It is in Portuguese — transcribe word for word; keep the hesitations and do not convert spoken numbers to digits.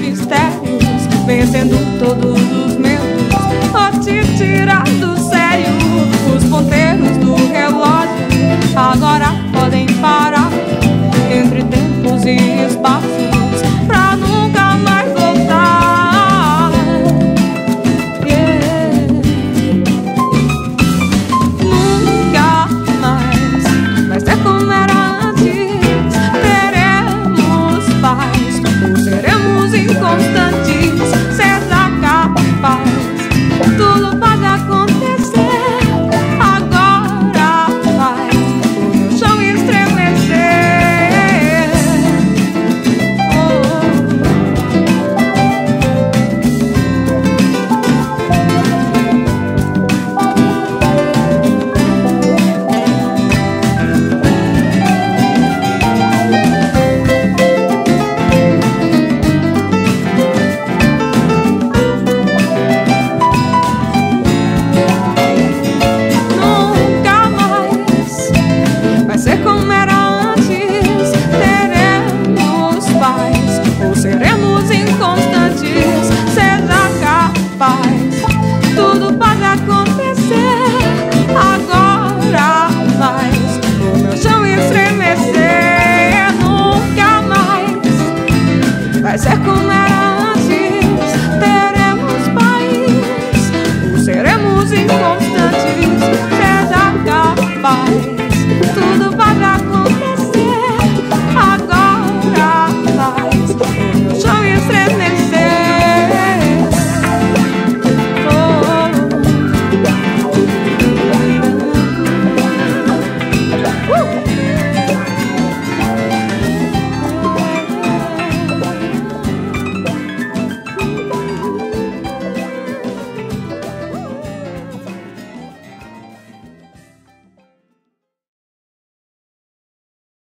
mistérios, vencendo todos os medos, vou te tirar do sério. Os ponteiros do relógio agora podem parar entre tempos e espaços pra nunca mais voltar. Yeah. Nunca mais vai ser como era antes. Teremos paz ou seremos inconstantes. Seja capaz, tudo pode acontecer. Agora vai o meu chão estremecer. Nunca mais vai ser como era antes. Teremos paz ou seremos inconstantes.